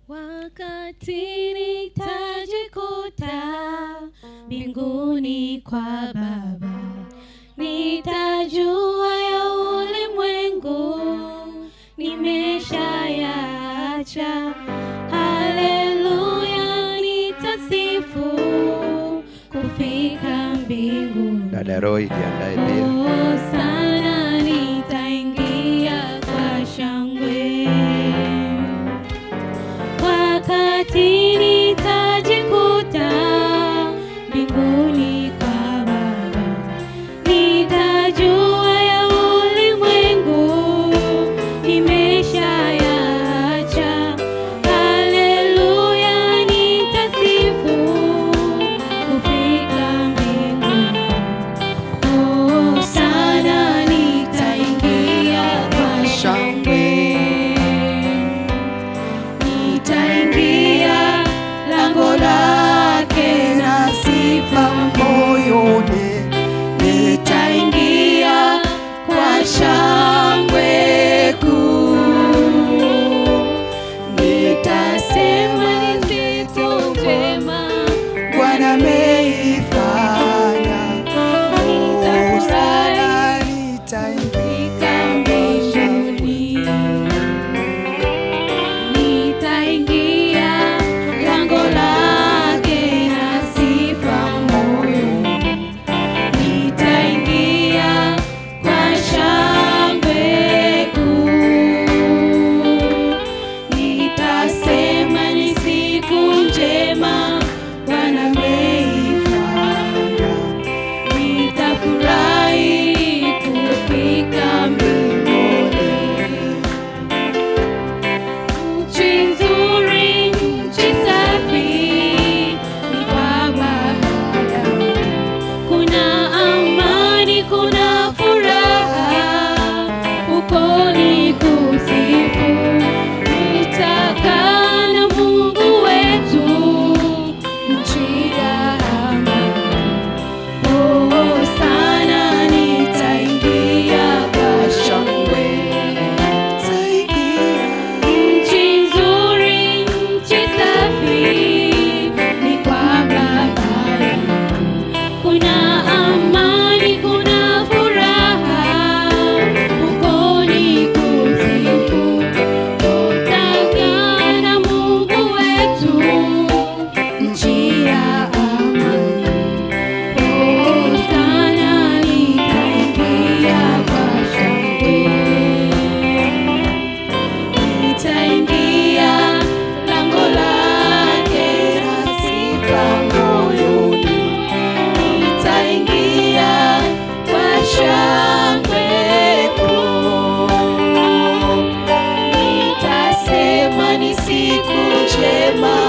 Wakati nitajikuta mbinguni kwa Baba, nitajua ya ulimwengu nimeshayaacha. Haleluya, nitasifu kufika mbinguni. Dada Roy, jiandae pia. Oh, sana nitaingia kwa shangwe. Wakati nitajikuta mbinguni kwa Baba, nitajua ya ulimwengu nimeshayaacha. Haleluya, nitasifu kufika mbinguni. Oh, sana nitaingia kwa shangwe. Nitaingia lango lake na sifa moyoni. Nitaingia kwa shangwe kuu. Nitasema ni siku njema Bwana ameifanya. Nitafurahi nitaingia mbinguni. Nitaingia lango lake na sifa moyoni. Nitaingia kwa shangwe kuu. Nitasema ni siku njema Bwana ameifanya. Nitafurahi kufika mbinguni. Nchi nzuri, nchi safi ni kwa Baba yangu. Kuna amani, kuna furaha, huko ni kusifu. Nitakaa na Mungu wetu, nchi ya amani. Oh, sana nitaingia kwa shangwe. Nchi nzuri, nchi safi ni kwa Baba yangu. Kuna amani, kuna furaha, huko ni kusifu. Tutakaa na Mungu wetu, nchi ya amani. Oh, sana nitaingia kwa shangwe. Nitaingia lango lake na sifa moyoni. Nitaingia kwa shangwe kuu. Nitasema ni siku njema